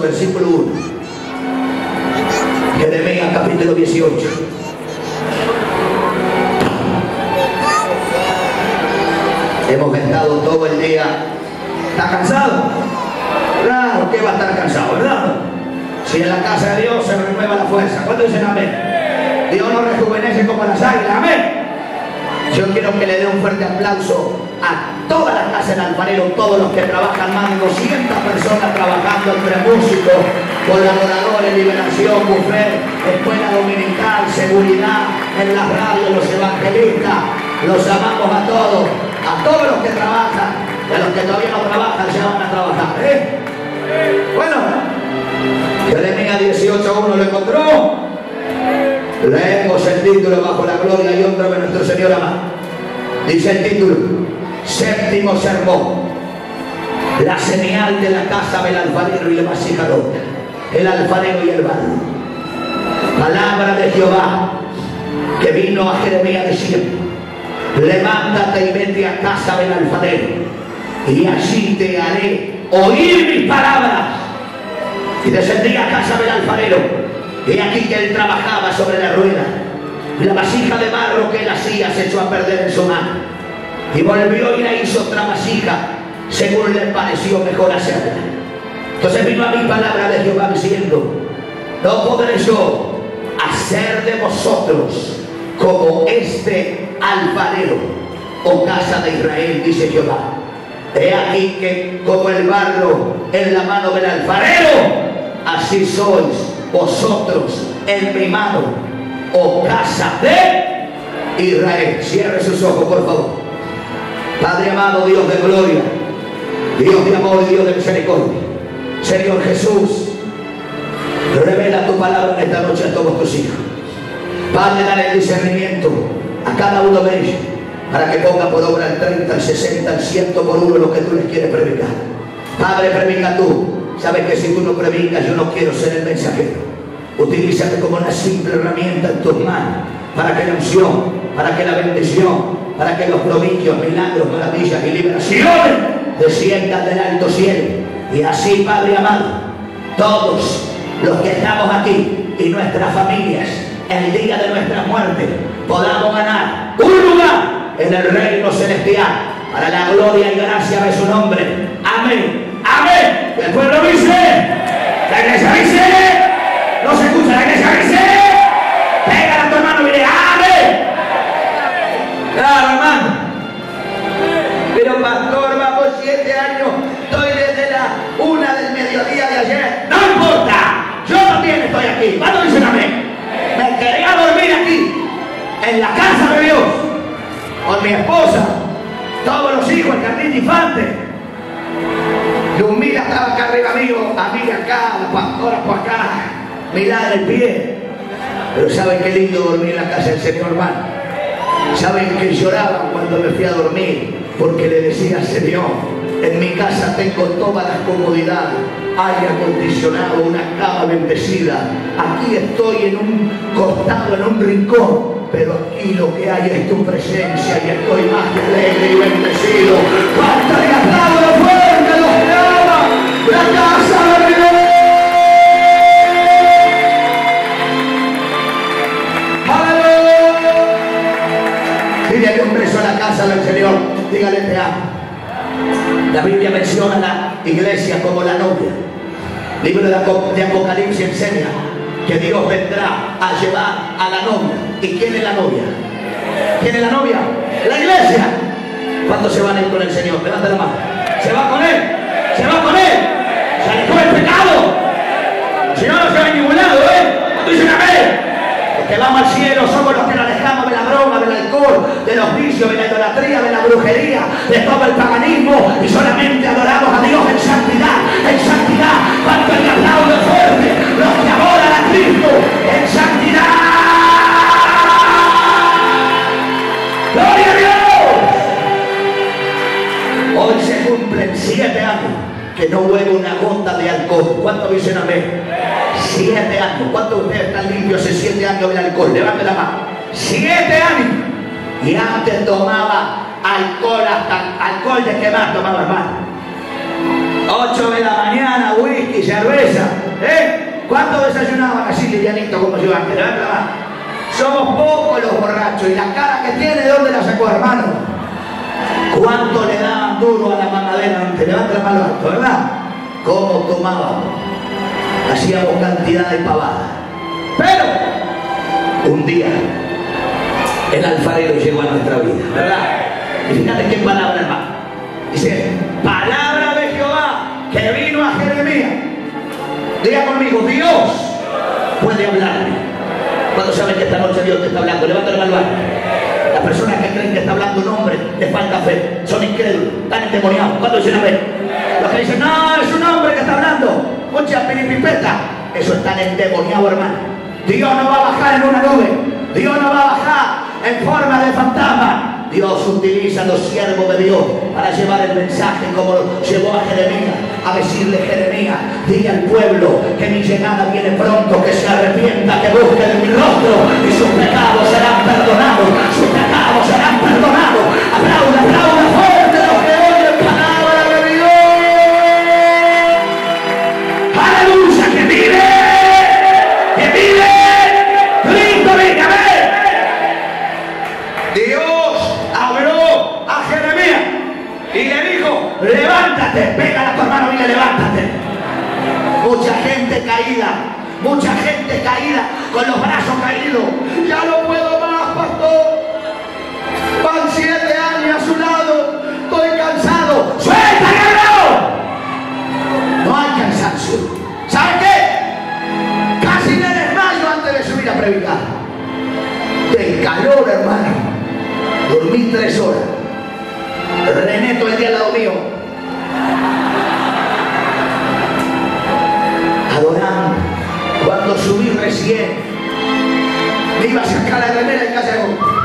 Versículo 1. Jeremías capítulo 18. Hemos estado todo el día. ¿Está cansado? Claro que va a estar cansado, ¿verdad? Si en la casa de Dios se renueva la fuerza. ¿Cuántos dicen amén? Dios nos rejuvenece como las águilas. Amén. Yo quiero que le dé un fuerte aplauso a toda la casa del alfarero, todos los que trabajan, más de 200 personas trabajando entre músicos, colaboradores, liberación, buffet, escuela dominical, seguridad, en las radios, los evangelistas. Los amamos a todos los que trabajan, y a los que todavía no trabajan ya van a trabajar. Bueno, Jeremías 18:1, ¿lo encontró? Leemos el título: bajo la gloria y honra de nuestro Señor amado. Dice el título: séptimo sermón, la señal de la casa del alfarero y la vasija rota, el alfarero y el barro. Palabra de Jehová que vino a Jeremías diciendo: levántate y vete a casa del alfarero, y allí te haré oír mis palabras. Y descendí a casa del alfarero, y aquí que él trabajaba sobre la rueda, y la vasija de barro que él hacía se echó a perder en su mano, y volvió y la hizo otra vasija según le pareció mejor hacerla. Entonces vino a mí palabra de Jehová diciendo: no podré yo hacer de vosotros como este alfarero, o casa de Israel, dice Jehová. He aquí que como el barro en la mano del alfarero, así sois vosotros en mi mano, oh casa de Israel. Cierre sus ojos, por favor. Padre amado, Dios de gloria, Dios de amor, Dios de misericordia, Señor Jesús, revela tu palabra en esta noche a todos tus hijos. Padre, dale el discernimiento a cada uno de ellos, para que ponga por obra el 30, el 60, el 100 por uno lo que tú les quieres predicar. Padre, predica tú. Sabes que si tú no predicas, yo no quiero ser el mensajero. Utilízame como una simple herramienta en tus manos, para que la unción, para que la bendición, para que los prodigios, milagros, maravillas y liberaciones desciendan del alto cielo. Y así, Padre amado, todos los que estamos aquí y nuestras familias, el día de nuestra muerte, podamos ganar un lugar en el reino celestial, para la gloria y gracia de su nombre. Amén. Amén. El pueblo dice, la iglesia dice, no se escucha, la iglesia dice, pégale a tu hermano y dile amén. Claro, hermano. Pero pastor, vamos 7 años, estoy desde la 1 del mediodía de ayer. No importa, yo también estoy aquí. ¿Cuándo dicen amén? Me quería dormir aquí, en la casa de Dios, con mi esposa, todos los hijos, el jardín de infantes. Lumila estaba acá arriba mío, amiga acá, la pastora por acá, mirada en el pie. Pero ¿saben qué lindo dormir en la casa del Señor, hermano? ¿Saben que lloraban cuando me fui a dormir? Porque le decía: Señor, en mi casa tengo todas las comodidades, aire acondicionado, una cama bendecida. Aquí estoy en un costado, en un rincón, pero aquí lo que hay es tu presencia y estoy más que alegre y bendecido. ¡Cuánta de aplausos fuerte los que aman la casa de Dios! ¡Aleluya! Dígale un beso a la casa del Señor. Dígale: te amo. La Biblia menciona a la iglesia como la novia. Libro de Apocalipsis enseña que Dios vendrá a llevar a la novia. ¿Y quién es la novia? ¿Quién es la novia? La iglesia. ¿Cuándo se van a ir con el Señor? Levanta la mano. ¿Se va con Él? ¿Se va con Él? ¿Se alejó del pecado? Si no, no se va a ningún lado, ¿Cuánto dicen amén? Los que vamos al cielo somos los que nos alejamos de la broma, del alcohol, de los vicios, de la idolatría, de la brujería, de todo el paganismo, y solamente adoramos a Dios en santidad, en santidad. ¿Cuánto el aplauso fuerte? Los que adoran a Cristo en santidad. ¡Gloria a Dios! Hoy se cumplen 7 años que no hubo una gota de alcohol. ¿Cuántos dicen amén? 7 años. ¿Cuántos de ustedes están limpios hace 7 años del alcohol? Levanten la mano. 7 años. Y antes tomaba alcohol, hasta alcohol de qué más tomaba, hermano. 8 de la mañana, whisky, cerveza. ¿Cuántos desayunaban así livianito como yo antes? Levanta la mano. Somos pocos los borrachos y la cara que tiene, ¿de dónde la sacó, hermano? ¿Cuánto le daban duro a la mamadera antes? Levanta la mano alto, ¿verdad? ¿Cómo tomábamos? Hacíamos cantidad de pavadas. Pero un día el alfarero llegó a nuestra vida, ¿verdad? Y fíjate qué palabra, hermano. Dice, palabra de Jehová que vino a Jeremías. Diga conmigo, Dios puede hablarme. ¿Cuándo saben que esta noche Dios te está hablando? Levanta la mano. Las personas que creen que está hablando un hombre, les falta fe, son incrédulos, están endemoniados. ¿Cuándo dicen amén? Los que dicen, no, es un hombre que está hablando, mucha piripipeta, eso están endemoniados, hermano. Dios no va a bajar en una nube, Dios no va a bajar en forma de fantasma. Dios utiliza a los siervos de Dios para llevar el mensaje, como llevó a Jeremías, a decirle: Jeremías, dile al pueblo que mi llegada viene pronto, que se arrepienta, que busque de mi rostro y sus pecados serán perdonados, sus pecados serán perdonados. Aplauda, aplauda fuerte los que oyen palabra de Dios. Aleluya, que vive, que vive Cristo, venga, Dios habló a Jeremías y le dijo: levántate, pégale a tu hermano y le levántate. Mucha gente caída, con los brazos caídos. Ya no puedo más, pastor. Van 7 años a su lado, estoy cansado. ¡Suéltalo! No hay cansancio. ¿Sabe qué? Casi me desmayo antes de subir a predicar. Del calor, hermano. Dormí 3 horas. René todo el día al lado mío, adorando. Cuando subí recién, me iba a sacar la remera en casa de...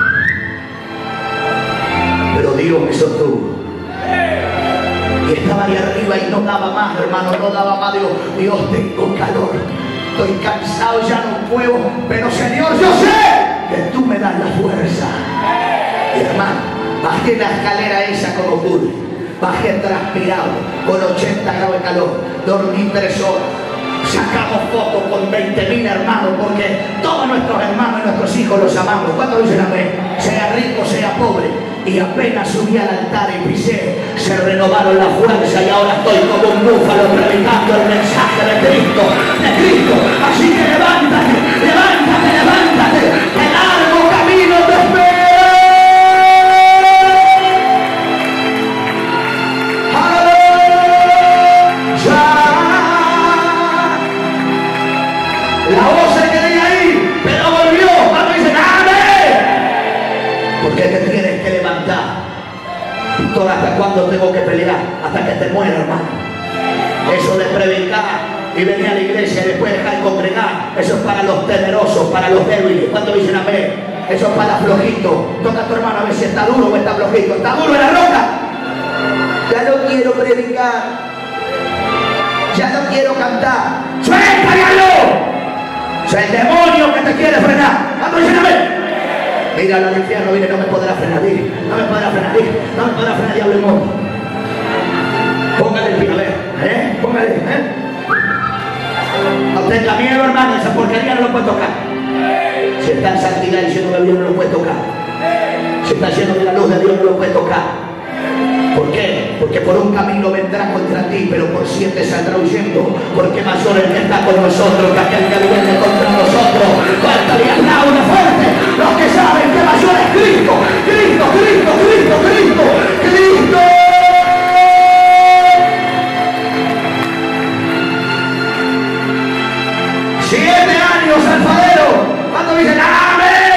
Pero Dios me sostuvo. Y estaba ahí arriba y no daba más, hermano, no daba más. Dios, tengo calor, estoy cansado, ya no puedo. Pero Señor, yo sé que tú me das la fuerza. Y hermano, bajé la escalera esa como pude, bajé transpirado, con 80 grados de calor, dormí 3 horas, sacamos fotos con 20.000 hermanos, porque todos nuestros hermanos y nuestros hijos los amamos. ¿Cuántos dicen amén? Sea rico, sea pobre. Y apenas subí al altar y pisé, se renovaron la fuerza y ahora estoy como un búfalo predicando el mensaje de Cristo, Así que levántate, levántate, levántate, que largo camino te espera. La voz se quería ir, pero volvió. Cuando dicen amén, porque te tienes que levantar. Pastor, ¿hasta cuándo tengo que pelear? Hasta que te muera, hermano. Eso de predicar y venir a la iglesia y después dejar de congregar, eso es para los temerosos, para los débiles. ¿Cuántos dicen amén? Eso es para flojitos. Toca a tu hermano a ver si está duro o está flojito. ¿Está duro en la roca? Ya no quiero predicar, ya no quiero cantar. ¡Suéltalo! O sea, el demonio que te quiere frenar. ¿Cuántos dicen amén? Míralo al infierno, mire, no me podrá frenar, dile. No me podrá frenar, dile. No me podrá frenar, diablo inmundo. Póngale el pino, póngale, No tenga miedo, hermano, esa porquería no lo puede tocar. Si está en santidad y lleno de Dios, no lo puede tocar. Si está lleno de la luz de Dios, no lo puede tocar. ¿Por qué? Porque por un camino vendrá contra ti, pero por 7 saldrá huyendo. Porque mayor el que está con nosotros que aquel que viene contra nosotros. Cuéntale y aplaude fuerte los que saben que mayor es Cristo. Cristo, Cristo, Cristo, Cristo, Cristo. 7 años, alfarero. ¿Cuánto dicen amén?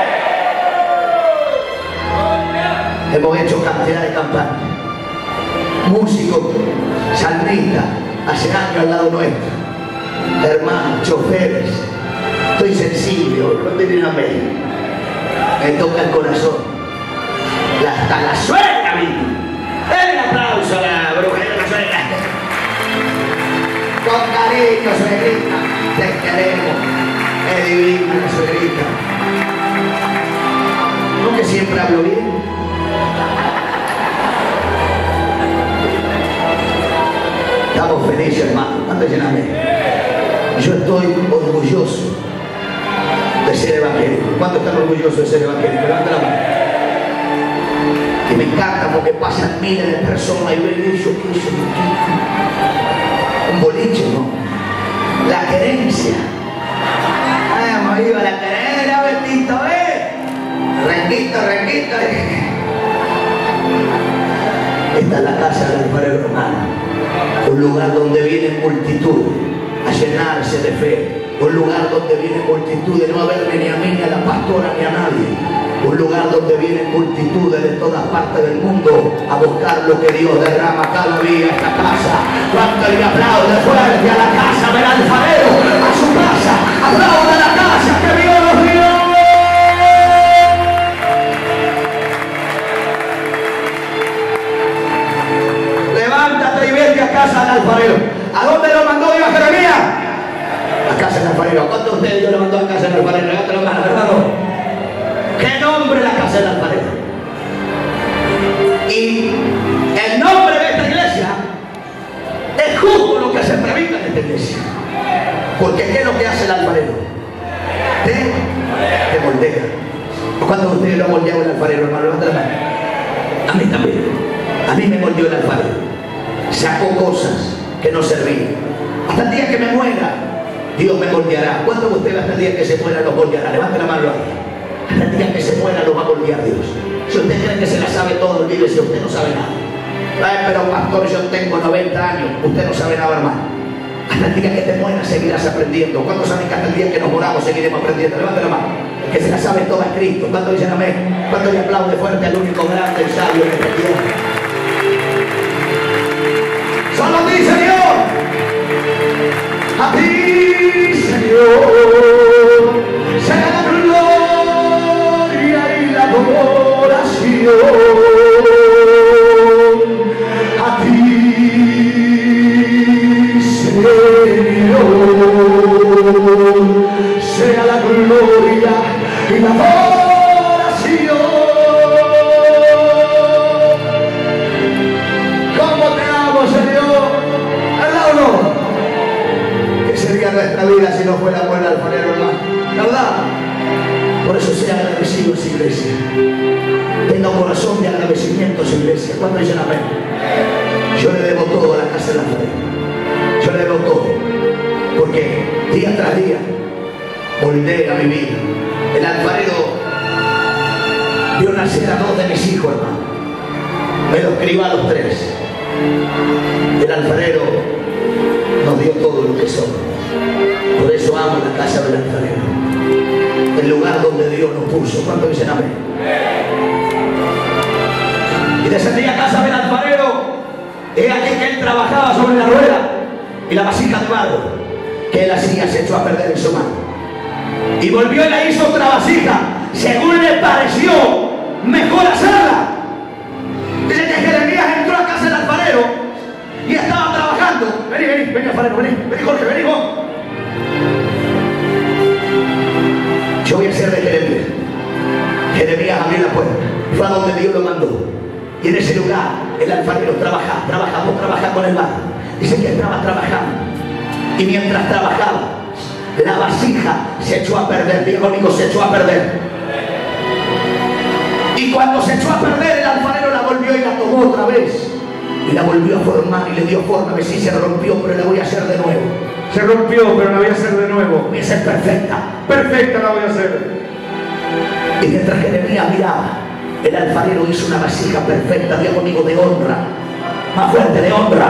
Hemos hecho cantidad de campañas. Músicos, salmistas, hace años al lado nuestro. Hermanos, choferes. Estoy sensible, no tienen amén. Me toca el corazón. Hasta la suegra, amigo. Den un aplauso a la bruja de la suegra. Con cariño, suegrita. Te queremos. Es divina la suegrita. ¿No que siempre hablo bien? Estamos felices, hermano. ¿Cuánto dicen amén? Yo estoy orgulloso de ser evangélico. ¿Cuántos están orgullosos de ser evangélico? Levanta la mano. Y me encanta porque pasan miles de personas y ven eso, un boliche, ¿no? La querencia. Ay, marido, la querencia, bendito, renguito. Esta es la casa del alfarero, hermano. Un lugar donde vienen multitudes a llenarse de fe. Un lugar donde vienen multitudes, no a verme ni a mí, ni a la pastora, ni a nadie. Un lugar donde vienen multitudes de todas partes del mundo a buscar lo que Dios derrama cada día a esta casa. ¿Cuánto le aplaude fuerte a la casa del alfarero, a su casa? ¡Aplaude a la casa que Dios nos dio! Levántate y vete a casa del alfarero. ¿A dónde lo mandó Dios a Jeremías? A casa del alfarero. ¿Cuántos de ustedes Dios lo mandó a casa del alfarero? Levanta la mano, hermano. ¿Qué nombre la casa del alfarero? Y el nombre de esta iglesia es justo lo que se predica en esta iglesia. Porque ¿qué es lo que hace el alfarero? Te moldea. ¿Cuántos de ustedes lo ha moldeado el alfarero, hermano? Levanta la mano. A mí también. A mí me moldeó el alfarero. Sacó cosas que no servían. Hasta el día que me muera, Dios me moldeará. ¿Cuántos de ustedes hasta el día que se muera los moldeará? Levanta la mano ahí. Hasta el día que se muera lo va a moldear Dios. Si usted cree que se la sabe todo, olvídese, usted no sabe nada. Ay, pero pastor, yo tengo 90 años. Usted no sabe nada, hermano. Hasta el día que te mueras seguirás aprendiendo. ¿Cuántos saben que hasta el día que nos moramos seguiremos aprendiendo? Levanta la mano. El que se la sabe toda es Cristo. ¿Cuántos dicen amén? ¿Cuántos le aplaude fuerte al único grande y sabio en esta tierra? Solo a ti, Señor. A ti, Señor. Sea la gloria y la adoración. A ti, Señor. Sea la gloria y la adoración. ¿Cómo te amo, Señor? ¿Verdad o no? ¿Qué sería nuestra vida si no fuera por el alfarero, hermano? ¿Verdad? Por eso sea agradecido esa iglesia. Tenga un corazón de agradecimiento a esa iglesia. ¿Cuándo dicen amén? Yo le debo todo a la casa de la fe. Yo le debo todo. Porque día tras día moldea mi vida. El alfarero vio nacer a 2 de mis hijos, hermano. Me los crió a los 3. El alfarero nos dio todo lo que somos. Por eso amo la casa del alfarero. El lugar donde Dios nos puso. ¿Cuánto dicen amén? Y descendí a casa del alfarero. He aquí que él trabajaba sobre la rueda y la vasija de barro que él hacía se echó a perder en su mano. Y volvió y le hizo otra vasija según le pareció mejor hacerla. Dice que Jeremías entró a casa del alfarero y estaba trabajando. Vení, alfarero, vení, Jorge, vení vos. Yo voy a ser de Jeremías. Jeremías abrió la puerta. Fue a donde Dios lo mandó. Y en ese lugar el alfarero trabaja con el barro. Dice que estaba trabajando. Y mientras trabajaba, la vasija se echó a perder. Diego conmigo, se echó a perder. Y cuando se echó a perder, el alfarero la volvió y la tomó otra vez. Y la volvió a formar y le dio forma. A ver si se rompió, pero la voy a hacer de nuevo. Se rompió, pero la voy a hacer de nuevo. Voy a ser perfecta. Perfecta la voy a hacer. Y mientras Jeremías miraba, el alfarero hizo una vasija perfecta, Dios conmigo, de honra. Más fuerte, de honra.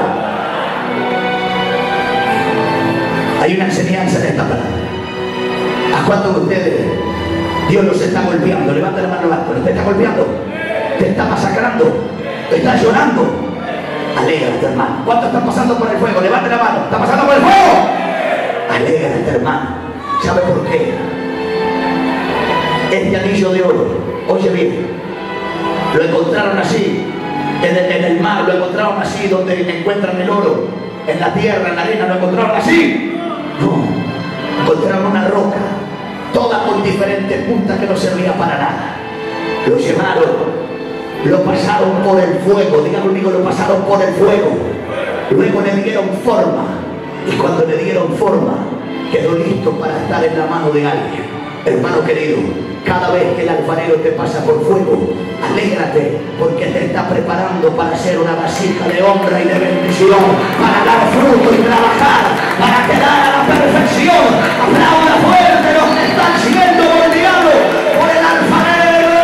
Hay una enseñanza en esta palabra. ¿A cuántos de ustedes Dios los está golpeando? Levanta la mano alta. ¿Te está golpeando? ¿Te está masacrando? ¿Te está llorando? Alégrate, hermano. ¿Cuántos están pasando por el fuego? Levante la mano. ¿Está pasando por el fuego? Alégrate, hermano. ¿Sabe por qué? Este anillo de oro, oye bien, lo encontraron así, en el mar, lo encontraron así, donde encuentran el oro, en la tierra, en la arena, lo encontraron así. No, encontraron una roca, toda con diferentes puntas que no servía para nada. Lo llevaron, lo pasaron por el fuego, diga conmigo, lo pasaron por el fuego. Luego le dieron forma, y cuando le dieron forma, quedó listo para estar en la mano de alguien. Hermano querido, cada vez que el alfarero te pasa por fuego, alégrate, porque te está preparando para ser una vasija de honra y de bendición, para dar fruto y trabajar, para quedar a la perfección. Aplauda fuerte los que están siendo moldeados por el alfarero.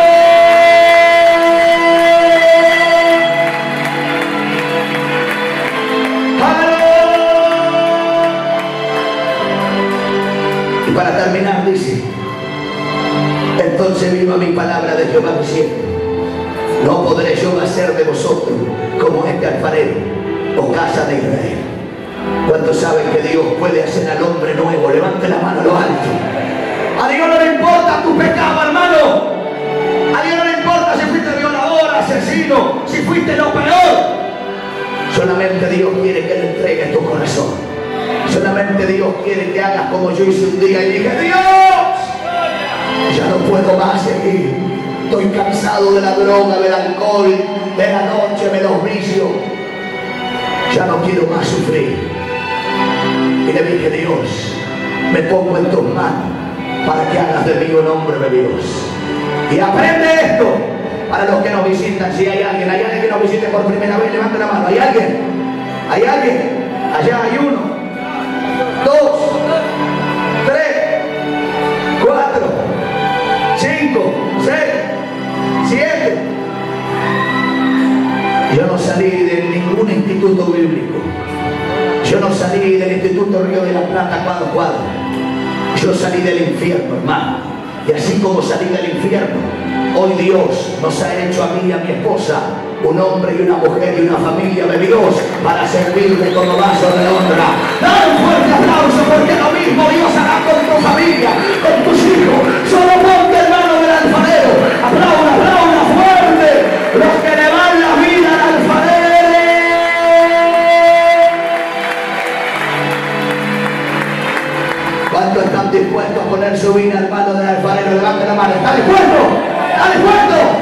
Y para terminar dice: entonces vino a mi palabra de Jehová diciendo: no podré yo hacer de vosotros como este alfarero, o casa de Israel. ¿Cuántos saben que Dios puede hacer al hombre nuevo? Levante la mano a lo alto. A Dios no le importa tu pecado, hermano. A Dios no le importa si fuiste violador, asesino, si fuiste lo peor. Solamente Dios quiere que le entregues tu corazón. Solamente Dios quiere que hagas como yo hice un día y dije: Dios, ya no puedo más seguir. Estoy cansado de la droga, del alcohol, de la noche, de los vicios. Ya no quiero más sufrir. Y le dije: Dios, me pongo en tus manos para que hagas de mí un hombre de Dios. Y aprende esto para los que nos visitan. Si hay alguien que nos visite por primera vez, levante la mano. ¿Hay alguien? ¿Hay alguien? Allá hay uno, 2, 3, 4, 5, 6, 7. Yo no salí de ningún instituto bíblico. Yo no salí del Instituto Río de la Plata cuadro. Yo salí del infierno, hermano. Y así como salí del infierno, hoy Dios nos ha hecho a mí y a mi esposa un hombre y una mujer y una familia de Dios para servirle como vaso de honra. Dale un fuerte aplauso, porque lo mismo Dios hará con tu familia, con tus hijos. Solo ponte hermano del alfarero. Aplauda, aplauda fuerte los que le van la vida al alfarero. ¿Cuántos están dispuestos a poner su vida al mano del alfarero? Levante la mano. ¿Está dispuesto? ¿Está dispuesto?